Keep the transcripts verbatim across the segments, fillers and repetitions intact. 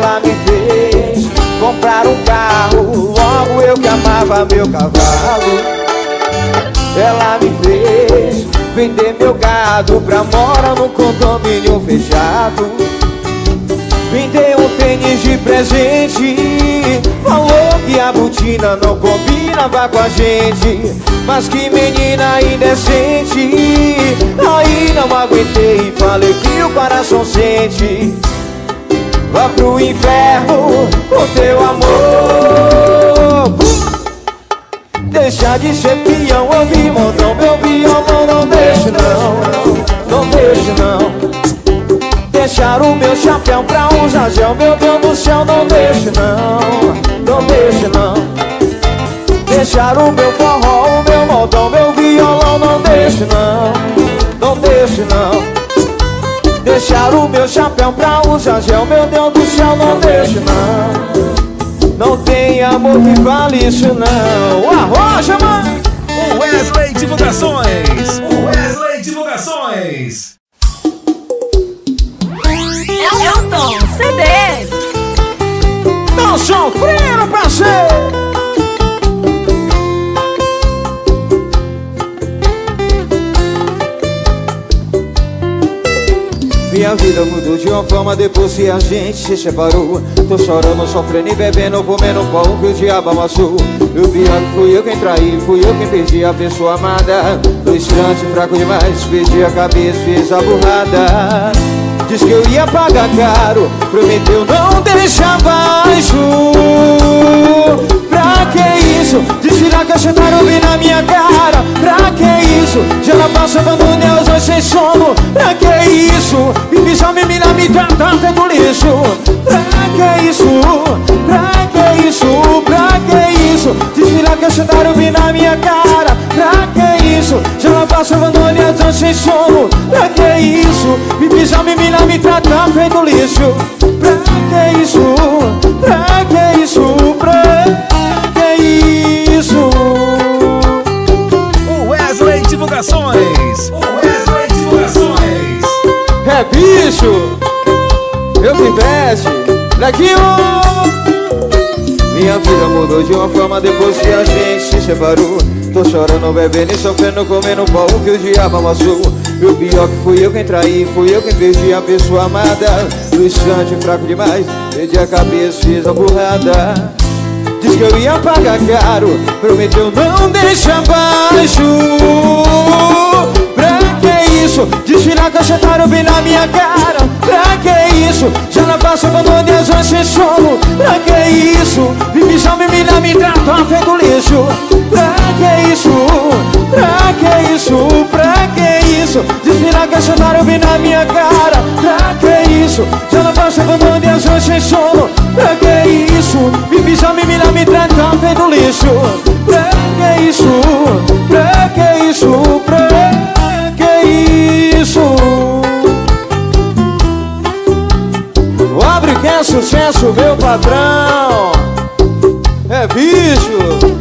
Ela me fez comprar um carro, logo eu que amava meu cavalo. Ela me fez vender meu gado pra morar num condomínio fechado. Me deu um tênis de presente, falou que a botina não combinava com a gente. Mas que menina indecente, aí não aguentei e falei que o coração sente. Vá pro inferno com teu amor. Deixa de ser peão, ouvir montão, meu violão. Não deixe não, não deixe não. Deixar o meu chapéu pra usar gel, meu Deus do céu. Não deixe não, não deixe não. Deixar o meu forró, o meu montão, meu violão. Não deixe não, não deixe não. Deixar o meu chapéu pra usar gel, meu Deus do céu. Não deixe não. Não tem amor que vale isso não. Arroja, mãe! O Wesley Divulgações. O Wesley Divulgações. Elton C Ds. Tô sofrendo, parceiro. Minha vida mudou de uma forma depois que a gente se separou. Tô chorando, sofrendo e bebendo, comendo pão que o diabo amassou. E o pior que fui eu quem traí, fui eu quem perdi a pessoa amada. No instante fraco demais, perdi a cabeça, fiz a burrada. Diz que eu ia pagar caro, prometeu não deixar baixo. Pra que isso? Desfilar que você tá ouvindo na minha cara. Pra que isso? Já não passa abandonei os dois sem sono. Pra que isso? Me pisar, me mirar, me tratar feito lixo. Pra que isso? Pra que isso? Pra que isso? Desfilar que você tá ouvindo na minha cara. Pra que isso? Já não passa abandonei os dois sem sono. Pra que isso? Me pisar, me mirar, me tratar feito lixo. Pra que isso? Pra que isso? Pra que isso? O Wesley Divulgações. O Wesley Divulgações. É bicho, eu que veste, Lequinho. Minha vida mudou de uma forma depois que a gente se separou. Tô chorando, bebendo e sofrendo, comendo pão que o diabo amassou. E o pior que fui eu quem traí, fui eu quem perdi a pessoa amada. No instante fraco demais, perdi a cabeça, fiz a burrada. Diz que eu ia pagar caro, prometeu não deixar baixo. Pra que isso? Desfilar com a bem na minha cara. Pra que isso? Já não passo abandonei as horas sem sono. Pra que isso? Me pisar, me mirar, me tratar feito lixo. Pra que isso? Pra que isso? Pra que isso? Desfilar com a bem na minha cara. Pra que isso? Já não passo abandonei as horas sem sono. Pra que isso? Me pisar, me mirar, me tratar feito lixo. Pra que isso? Pra que isso? Pra que isso? O Abre que é sucesso, meu patrão. É bicho.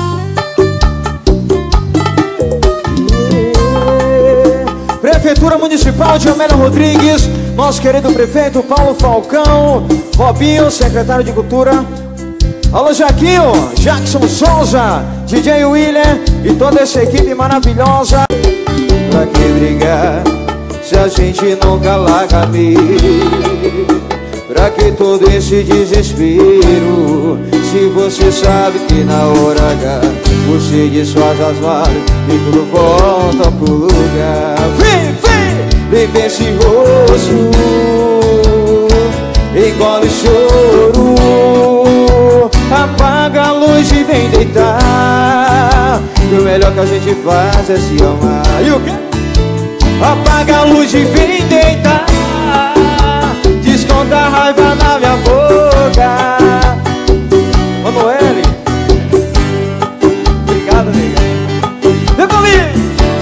Prefeitura Municipal de Amélia Rodrigues, nosso querido prefeito Paulo Falcão, Robinho, secretário de Cultura. Alô Jaquinho, Jackson Souza, D J William e toda essa equipe maravilhosa. Pra que brigar se a gente nunca larga meio? Pra que todo esse desespero se você sabe que na hora H você desfaz as malas e tudo volta pro lugar. Vem, vem, vem ver esse rosto, engole o choro, apaga a luz e vem deitar. E o melhor que a gente faz é se amar. E o quê? Apaga a luz e vem deitar, desconta a raiva na minha boca. Manoel, obrigado, nega. Vem comigo.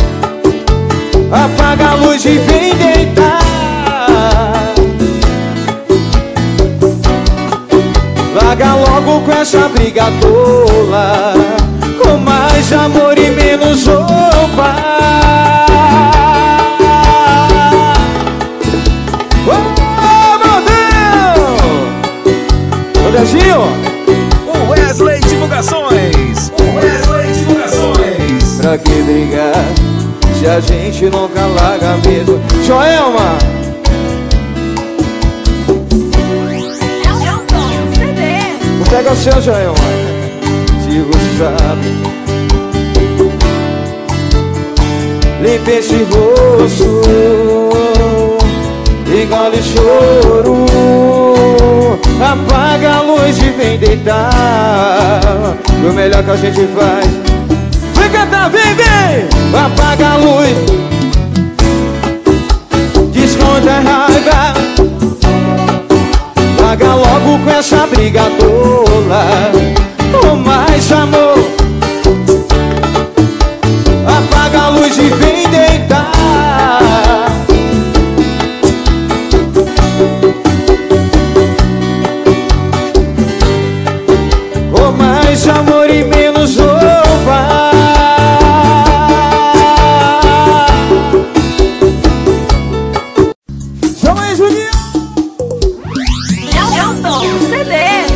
Apaga a luz e vem deitar, larga logo com essa briga tola, com mais amor e menos roupa. Oh, meu Deus! Zezinho. O Wesley Divulgações. O Wesley Divulgações. Pra que brigar se a gente nunca larga mesmo? Joelma. Elton C D. Vou pegar o seu, Joelma. Se você sabe. Limpa esse rosto, engole choro, apaga a luz e vem deitar. O melhor que a gente faz. Vem cantar, vem, vem! Apaga a luz, esconde a raiva, paga logo com essa briga tola. Oh, mais amor, apaga a luz e vem deitar. Oh, mais amor e menos roupa. Chama aí, Juninho. Elton C D.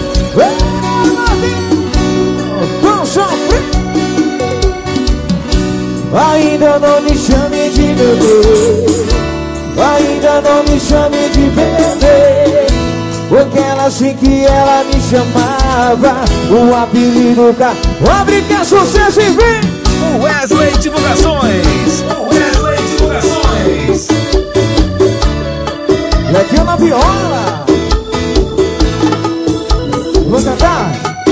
Ainda não me chame de bebê, ainda não me chame de bebê, porque ela assim que ela me chamava, o apelido cá. Abre que é sucesso e vem! O Wesley Divulgações. O Wesley Divulgações. Lequinho na viola. Vou cantar.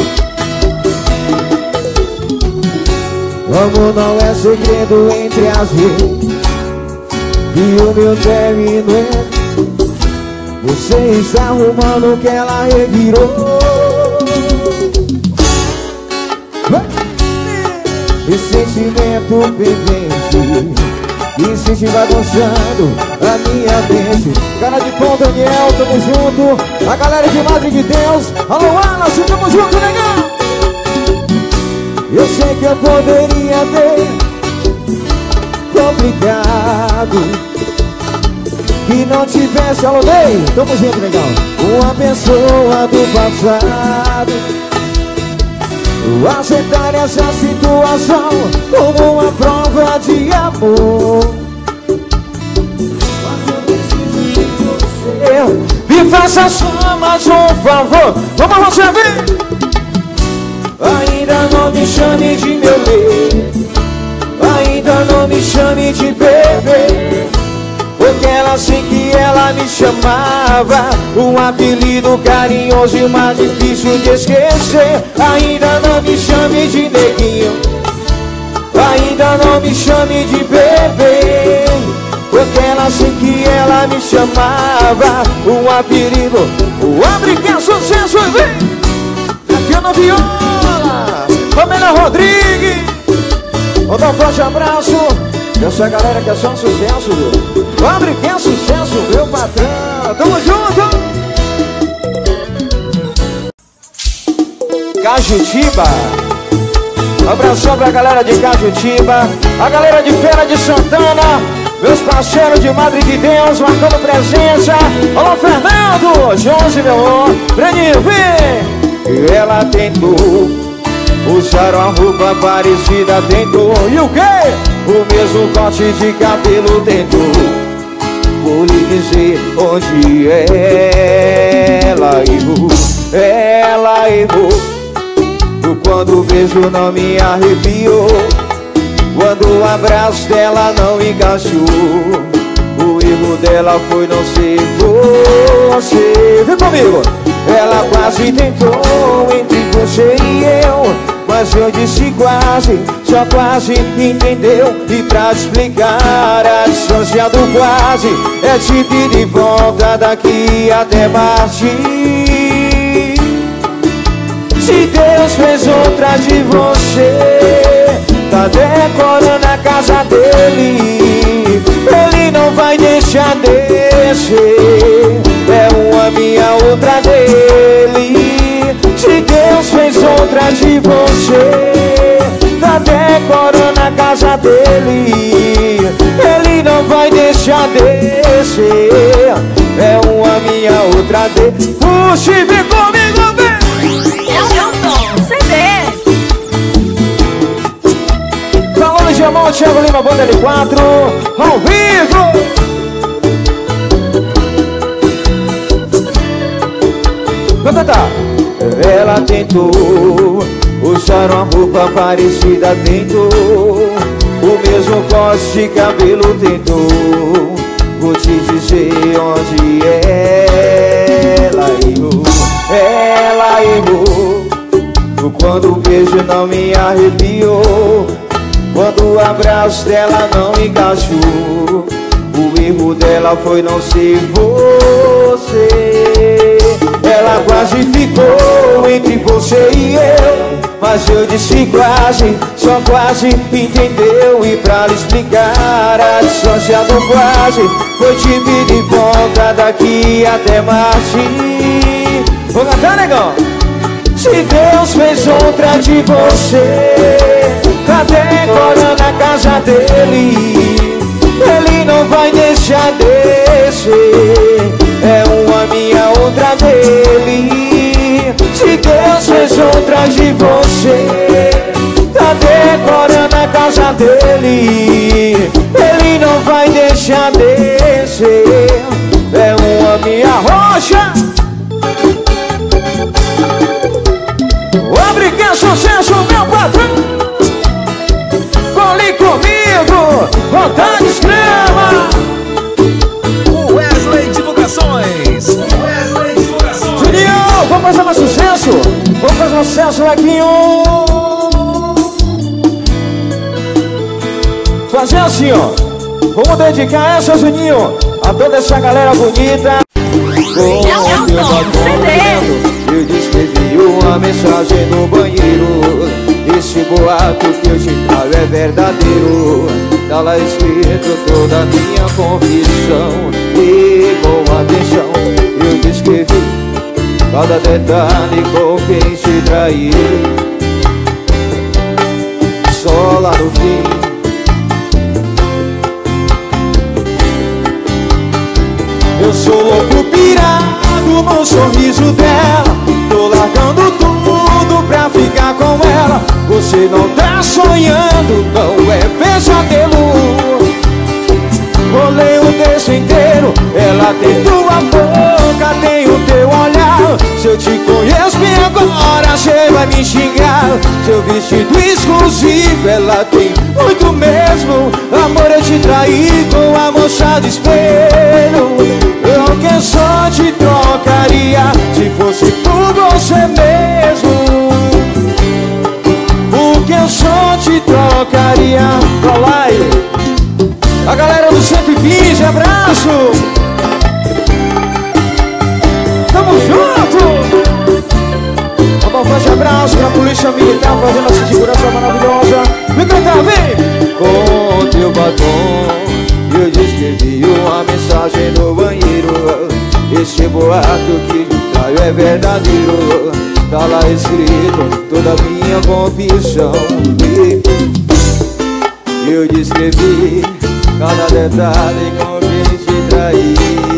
Amor não é segredo entre as redes, e o meu término é. Você está arrumando que ela revirou. Esse sentimento pendente e se bagunçando a minha mente. Cara de pão, Daniel, tamo junto. A galera de Madre de Deus, alô Alas, tamo junto, legal. Eu sei que eu poderia ter complicado, que não tivesse, alô Ney, tamo junto, legal. Uma pessoa do passado, aceitar essa situação como uma prova de amor. Mas eu preciso de você. Me faça só mais um favor. Vamos você ver. Ainda não me chame de meu bem, ainda não me chame de bebê, porque ela assim que ela me chamava, um apelido carinhoso e mais difícil de esquecer. Ainda não me chame de neguinho, ainda não me chame de bebê, porque ela assim que ela me chamava, um apelido. O abre que é sucesso e vem! Aqui na viola, Pamela Rodrigues. Vou dar um forte abraço. Essa galera que é só um sucesso, viu? Abre que é sucesso, meu patrão. Tamo junto. Cajutiba. Um abração pra galera de Cajutiba, a galera de Feira de Santana, meus parceiros de Madre de Deus marcando presença. Alô Fernando, Jones, meu amor, Breninho, vem. E ela tentou usar uma roupa parecida, tentou. E o quê? O mesmo corte de cabelo tentou. Vou lhe dizer onde ela errou. Ela errou. Quando o beijo não me arrepiou, quando o abraço dela não encaixou, o erro dela foi não ser você. Vem comigo! Ela quase tentou entre você e eu, mas eu disse quase, só quase entendeu. E pra explicar a distância do quase, é te pedir volta daqui até Marte. Se Deus fez outra de você, tá decorando a casa dele, ele não vai deixar descer. É uma minha, outra dele. Se Deus fez outra de você, tá decorando a casa dele, ele não vai deixar descer. É uma minha, outra dele. Puxe, vem comigo, vem. Banda L quatro, ao vivo. Canta, tá. Ela tentou usar uma roupa parecida, tentou o mesmo corte de cabelo, tentou. Vou te dizer onde ela errou. Ela errou quando o beijo não me arrepiou, quando o abraço dela não encaixou. O erro dela foi não ser você. Ela quase ficou entre você e eu, mas eu disse quase, só quase entendeu. E pra lhe explicar, a distância do quase foi de vida e volta daqui até Marte. Vou cantar, negão. Se Deus fez outra de você, tá decorando a casa dele, ele não vai deixar descer. É uma minha, outra dele. Se Deus fez outra de você, tá decorando a casa dele, ele não vai deixar descer. É uma minha rocha. Obrigado, sucesso, meu patrão. Cole comigo, vontade escreva. O Wesley Divulgações. Wesley Divulgações. Juninho, vamos fazer mais sucesso. Vamos fazer um sucesso, Lequinho. Fazer assim, ó. Vamos dedicar essa, Juninho, a toda essa galera bonita. Com meu batom, eu descrevi uma mensagem no banheiro. Esse boato que eu te trago é verdadeiro. Tá lá escrito toda a minha confissão. E com atenção eu descrevi cada detalhe com quem se traiu. Só lá no fim eu sou louco pirado no sorriso dela. Tô largando tudo pra ficar com ela. Você não tá sonhando, não é pesadelo. Rolei o texto inteiro, ela tem tua boca, tem o teu olhar. Se eu te conheço bem agora, cê vai me xingar. Seu vestido exclusivo, ela tem muito mesmo. Amor, eu te traí com a moça do espelho. Eu que só te trocaria se fosse por você mesmo. O que eu só te trocaria. Olá, a galera do cento e vinte, abraço. Tamo junto. Mandar um forte abraço pra polícia militar fazendo essa segurança maravilhosa. Vem cantar, vem. Com teu batom eu descrevi uma mensagem no banheiro. Esse boato que traio é verdadeiro. Tá lá escrito toda a minha confissão. Eu descrevi cada detalhe com quem te traí.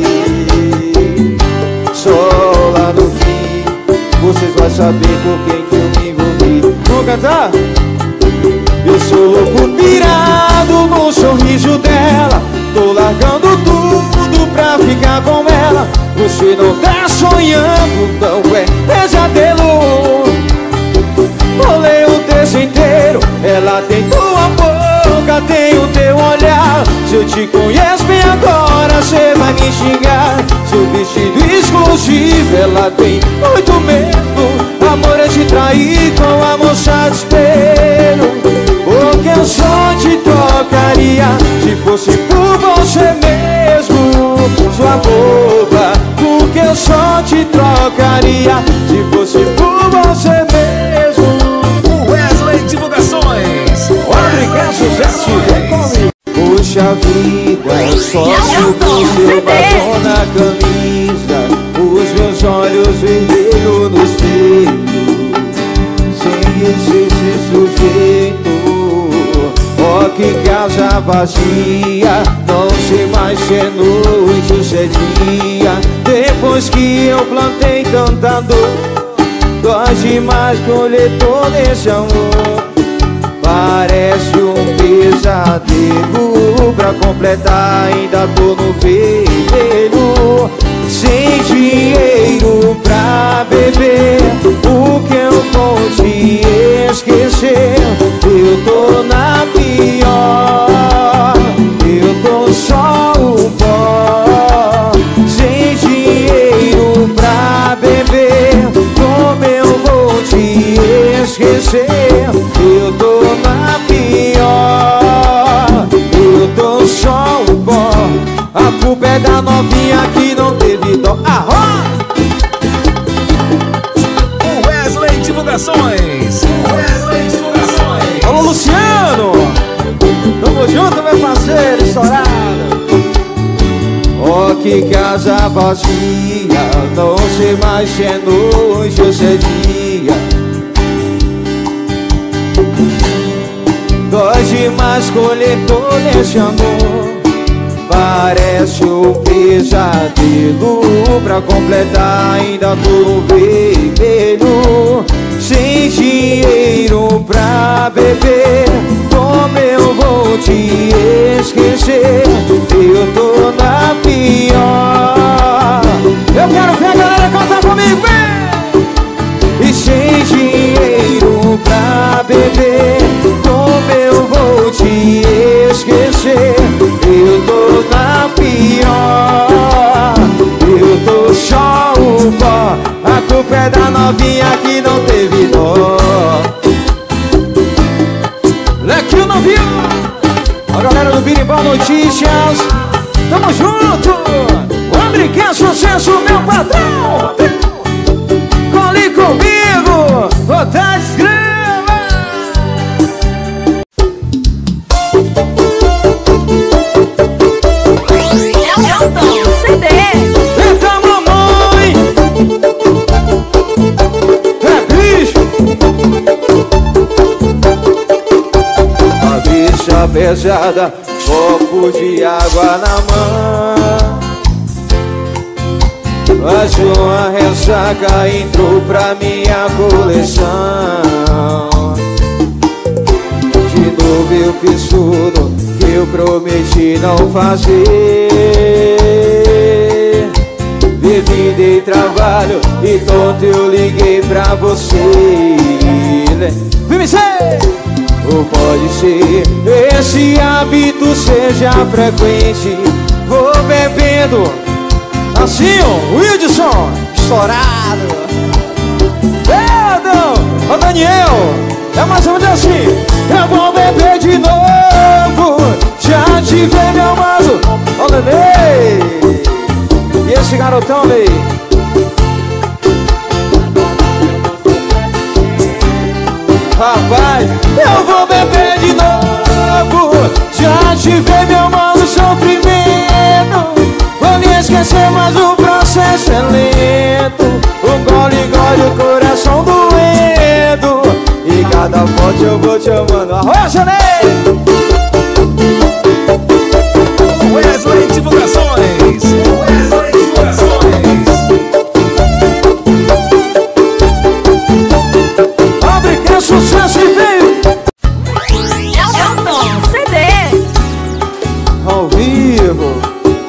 Só lá no fim vocês vão saber com quem que eu me envolvi. Vamos cantar? Eu sou louco pirado no sorriso dela. Tô largando tudo pra ficar com ela. Você não tá sonhando, não é pesadelo. Rolei o texto inteiro, ela tem tua boca, tem o teu olhar. Se eu te conheço bem agora, cê vai me xingar. Seu vestido exclusivo, ela tem muito medo. Amor, eu te traí com a moça do espelho. O que eu só te trocaria se fosse por você mesmo. Sua boba, o que eu só te trocaria se fosse por você mesmo. O Wesley Divulgações. Obrigado, sucesso, vem comigo. Puxa vida, só se o teu batom na camisa, os meus olhos vermelhos no espelho. Sem esse, esse sujeito, ó que casa vazia. Não sei mais se é noite ou se é dia. Depois que eu plantei tanta dor, dói demais colher todo esse amor. parece um pesadelo. Pra completar ainda tô no vermelho, sem dinheiro pra beber. O que eu vou te esquecer? Eu tô na pior, eu tô só o pó, sem dinheiro pra beber. Como eu vou te esquecer? Eu tô na pior, eu tô só o pó. A culpa é da novinha que não teve dó. Arroz! Wesley Divulgações. Wesley Divulgações. Alô, Luciano! Tamo junto, meu parceiro, estourado. Oh, que casa vazia, não sei mais se é noite ou se é dia. Dói demais colher todo esse amor, parece um pesadelo. Pra completar ainda tô no vermelho, sem dinheiro pra beber. Como eu vou te esquecer? Eu tô na pior. Eu quero ver a galera cantar comigo, vem! E sem dinheiro pra beber, como eu vou te esquecer? Eu tô na pior, eu tô só o pó. A culpa é da novinha que não teve dó. Lequinho não viu? A galera do Birimbau Notícias, tamo junto! O André que é sucesso, meu patrão! Cole comigo, outra escreva! Elton C D. Eita, mamãe! É bicho! A bicha pesada, copo de água na mão. Mais uma ressaca entrou pra minha coleção. De novo eu fiz tudo que eu prometi não fazer. Bebida e trabalho, e tonto eu liguei pra você. Vem ser! Ou pode ser esse hábito seja frequente. Vou bebendo assim, ó, Wildson, estourado. Pedro, ô Daniel, é mais ou menos assim. Eu vou beber de novo, já te vi, meu mano. Ô Nenê, e esse garotão aí? Rapaz, eu vou beber de novo, já te vi, meu mano, sofrimento. Vou me esquecer, mas o processo é lento. O gole, gole, o coração doendo. E cada foto eu vou te amando. Arroz, Janei! Wesley Divulgações. Wesley Divulgações. Abre que é sucesso e veio! Elton C D. Ao vivo!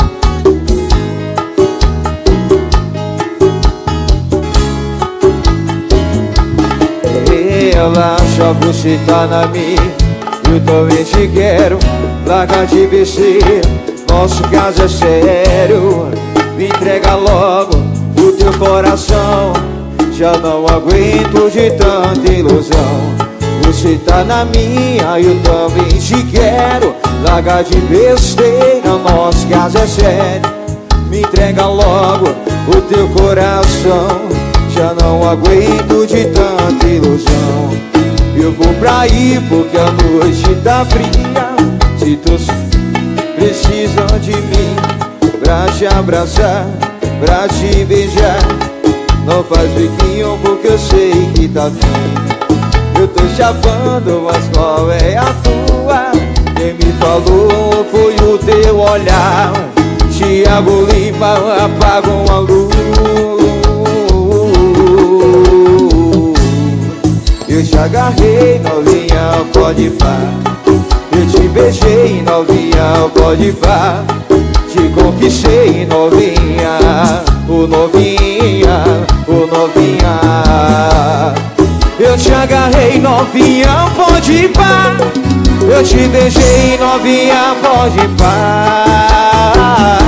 Relaxa, você tá na minha, eu também te quero. Larga de besteira, nosso caso é sério. Me entrega logo o teu coração, já não aguento de tanta ilusão. Você tá na minha, eu também te quero. Larga de besteira, nosso caso é sério. Me entrega logo o teu coração, já não aguento de tanta ilusão. Eu vou pra aí porque a noite tá fria. Se tu precisam de mim pra te abraçar, pra te beijar, não faz biquinho porque eu sei que tá fim. Eu tô chapando, mas qual é a tua? Quem me falou foi o teu olhar. Tiago Lima, apagam a luz. Eu te agarrei, novinha, pode pá. Eu te beijei, novinha, pode pá. Te conquistei, novinha, o novinha, o novinha. Eu te agarrei, novinha, pode pá. Eu te beijei, novinha, pode pá.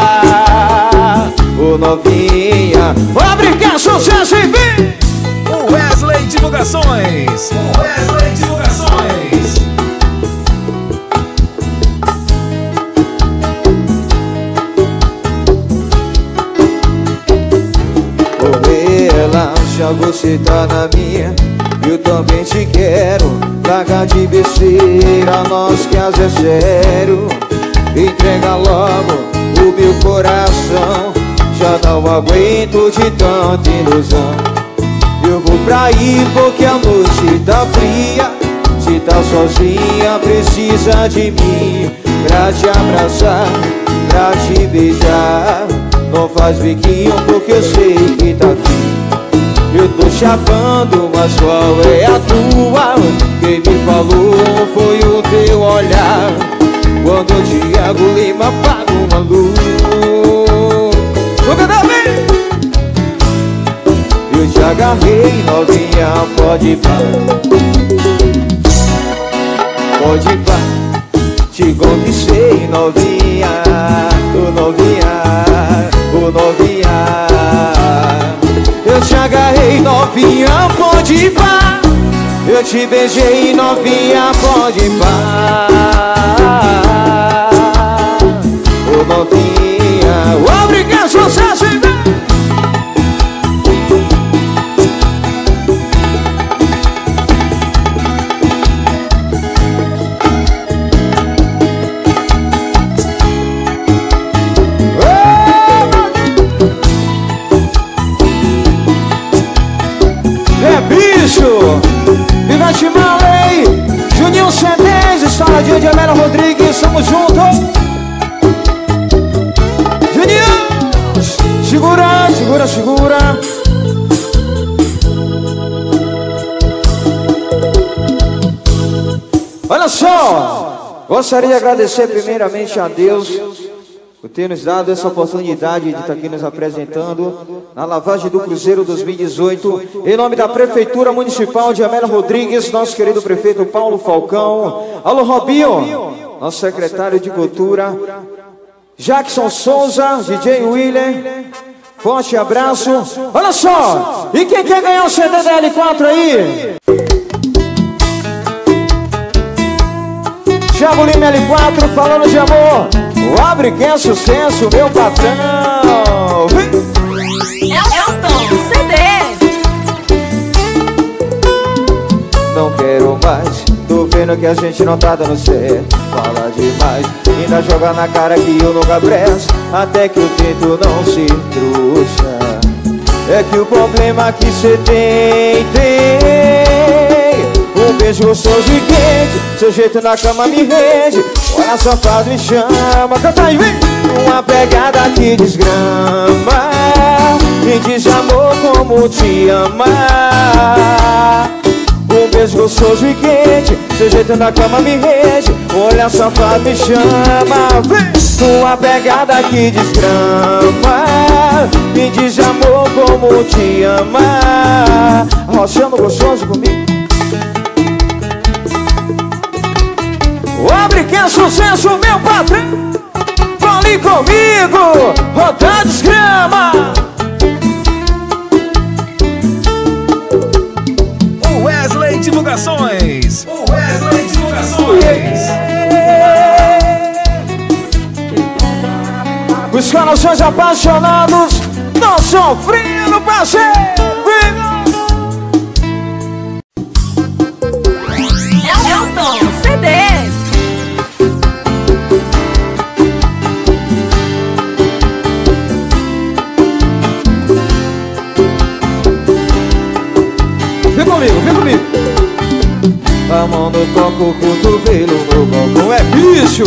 O novinha, obrigado, sucesso e vem! O Wesley Divulgações. O Wesley Divulgações. Oh, relaxa, você tá na minha. Eu também te quero. Larga de besteira, nós que as é sério. Entrega logo o meu coração. Já não aguento de tanta ilusão. Eu vou pra aí porque a noite tá fria. Se tá sozinha precisa de mim, pra te abraçar, pra te beijar. Não faz biquinho porque eu sei que tá frio. Eu tô chapando, mas qual é a tua? Quem me falou foi o teu olhar. Quando o Thiago Lima apaga uma luz. Eu te agarrei, novinha, pode pá. Pode pá. Te conquistei, novinha, o novinha, o novinha. Eu te agarrei, novinha, pode pá. Eu te beijei, novinha, pode pá. O novinha, obrigado, sucesso e vem! Vivante Malei, Juninho Cedês, Estouradinho de Amélia Rodrigues, estamos juntos. Juninho, segura, segura, segura. Olha só, gostaria de agradecer primeiramente a Deus por ter nos dado essa oportunidade de estar aqui nos apresentando na lavagem do Cruzeiro dois mil e dezoito, em nome da Prefeitura Municipal de Amélia Rodrigues, nosso querido prefeito Paulo Falcão. Alô, Robinho, nosso secretário de Cultura, Jackson Souza, D J William, forte abraço. Olha só, e quem quer ganhar o C D da L quatro aí? Thiago Lima L quatro, falando de amor. O abre que é sucesso, meu patrão. Elton, C D. Não quero mais, tô vendo que a gente não tá dando certo. Fala demais, ainda joga na cara que eu nunca presto. Até que eu tento não ser trouxa. É que o problema que cê tem, tem um beijo gostoso e quente, seu jeito na cama me rende. Olha safado me chama, canta aí, vem! Uma pegada que desgrama, me diz amor como te ama. Um beijo gostoso e quente, seu jeito na cama me rende. Olha safado me chama, vem! Uma pegada que desgrama, me diz amor como te ama. Rochando gostoso comigo. Abre que é sucesso, meu patrão. Fale comigo, roda desgrama. O Wesley Divulgações. O Wesley Divulgações. Yeah. Os corações apaixonados não sofrendo parceiro. Elton, C D. Vem comigo, vem comigo. A mão no coco, o cotovelo no coco é bicho.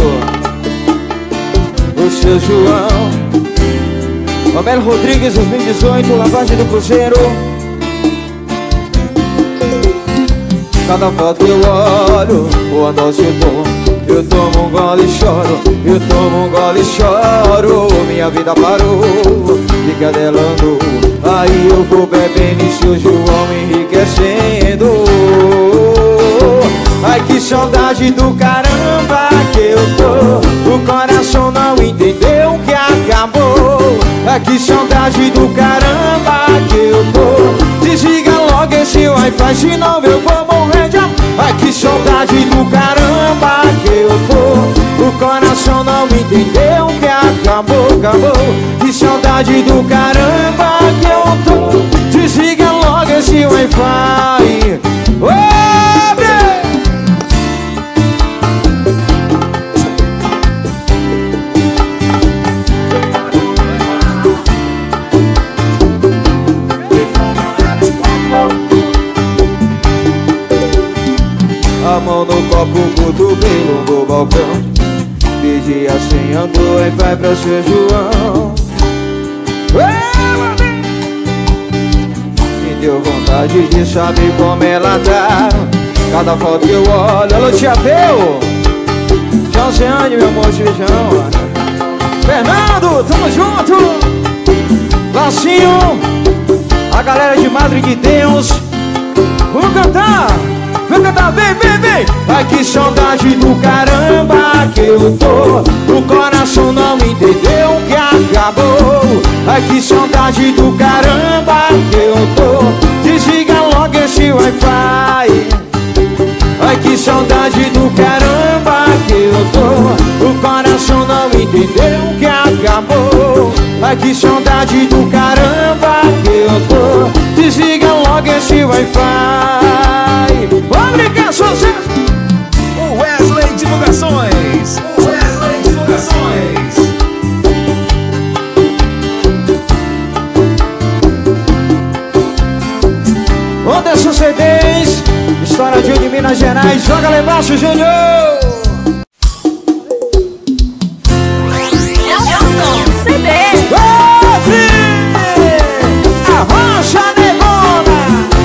O seu João Amélia Rodrigues, dois mil e dezoito, lavagem do Cruzeiro. Cada foto que eu olho, boa noite eu tomo. Eu tomo um gole e choro, eu tomo um gole e choro. Minha vida parou, fica dela andou. Aí eu vou bebendo e surge o homem enriquecendo. Ai que saudade do caramba que eu tô. O coração não entendeu que acabou. Ai que saudade do caramba que eu tô. Desliga logo esse Wi-Fi, senão eu vou morrer de amor. Ai que saudade do caramba que eu tô. O coração não entendeu que acabou, acabou. Que saudade do caramba que eu tô. Desliga logo esse Wi-Fi. Abre! A mão no copo, o cotovelo no balcão. Pedi a senha do Wi-Fi pra seu João. Me deu vontade de saber como ela tá. Cada foto que eu olho. Alô, tia Peu. Tchau, Oceane, meu amor, beijão. Fernando, tamo junto. Lacinho, a galera de Madre de Deus. Vamos cantar. Vem cantar, vem, vem, vem. Ai que saudade do caramba que eu tô. O coração não entendeu que acabou. Ai que saudade do caramba que eu tô. Desliga logo esse Wi-Fi. Ai que saudade do caramba que eu tô. O coração não entendeu que acabou. Ai que saudade do caramba que eu tô. Desliga logo esse Wi-Fi. Obrigado, sucesso! O Wesley Divulgações. O Wesley Divulgações. Anderson C Ds, história de Minas Gerais. Joga lá embaixo, Júnior! Elton C D. Arrocha negona!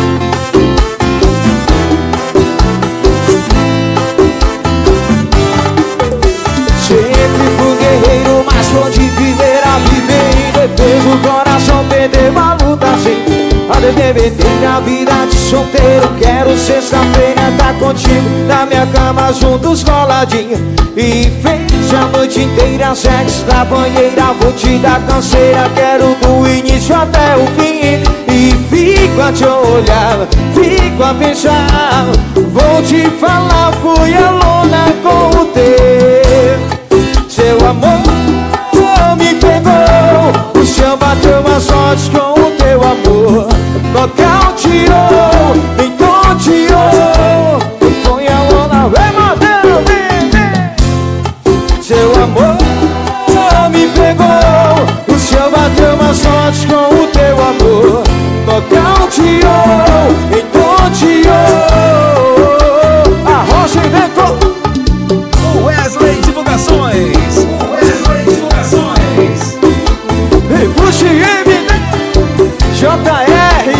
Sempre fui guerreiro, mas sou de viver a viver. E depois o coração perdeu a luta assim. A beber a vida de solteiro. Quero sexta-feira tá contigo na minha cama juntos coladinho. E fez a noite inteira sexo na banheira. Vou te dar canseira, quero do início até o fim. E fico a te olhar, fico a pensar. Vou te falar, fui aluna com o teu. Seu amor me pegou. O chão bateu uma sorte com o teu amor. Nocauteou, me tonteou. Foi a onda, vem matando, vem, vem. Seu amor me pegou. O céu bateu uma sorte com o teu amor. Nocauteou, me tonteou. Arrocha e vem com O Wesley Divulgações. O Wesley Divulgações. E puxe e me J R.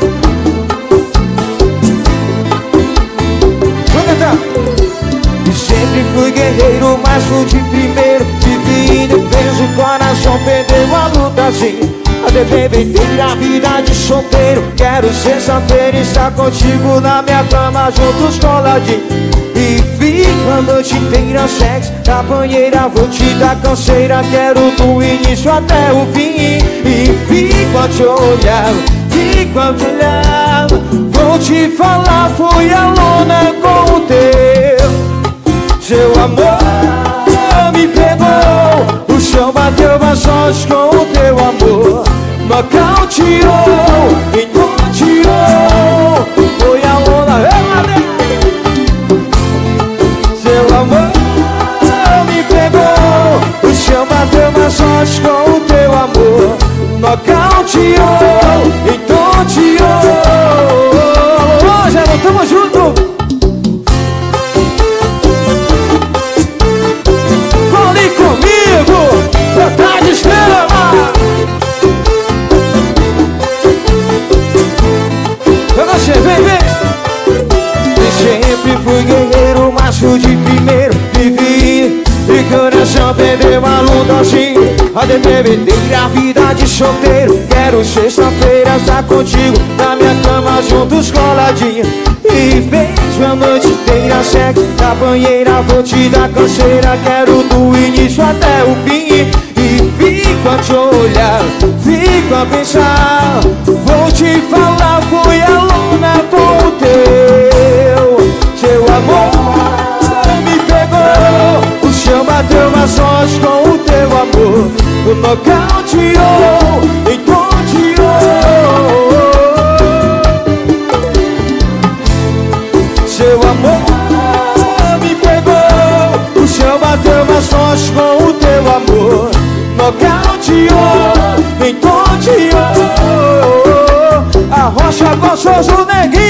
Vou cantar. E sempre fui guerreiro, mas fui de primeiro. Vivi de vez o coração perdeu a luta assim. A beber inteira a vida de solteiro. Quero sexta-feira estar contigo na minha cama juntos coladinho. E fico a noite inteira sexo na banheira. Vou te dar canseira, quero do início até o fim. E fico a te olhar, fico a te olhar. Vou te falar, fui aluna com o teu. Seu amor me pegou. O chão bateu uma sorte com o teu amor. Nocauteou, me tonteou. Foi a onda, seu amor me pegou. O chão bateu uma sorte com o teu amor. Nocauteou, me tonteou. Hoje nós tamo junto. Cole comigo, vontade extrema. Eu gostei, vem, vem. Fui guerreiro, macho de primeiro, vivi e coração perdeu a luta assim. Até bebedeira, a vida de solteiro. Quero sexta-feira estar contigo na minha cama juntos coladinha. E beijo a noite inteira, sexo na banheira. Vou te dar canseira, quero do início até o fim. E fico a te olhar, fico a pensar. Vou te falar, fui a luna com o teu. Seu amor me pegou, o chão bateu nas sorte com o teu amor. O nocauteou, enconteou. Seu amor me pegou, o chão bateu nas sorte com o teu amor. Nocauteou, enconteou. A rocha gostoso, neguinho.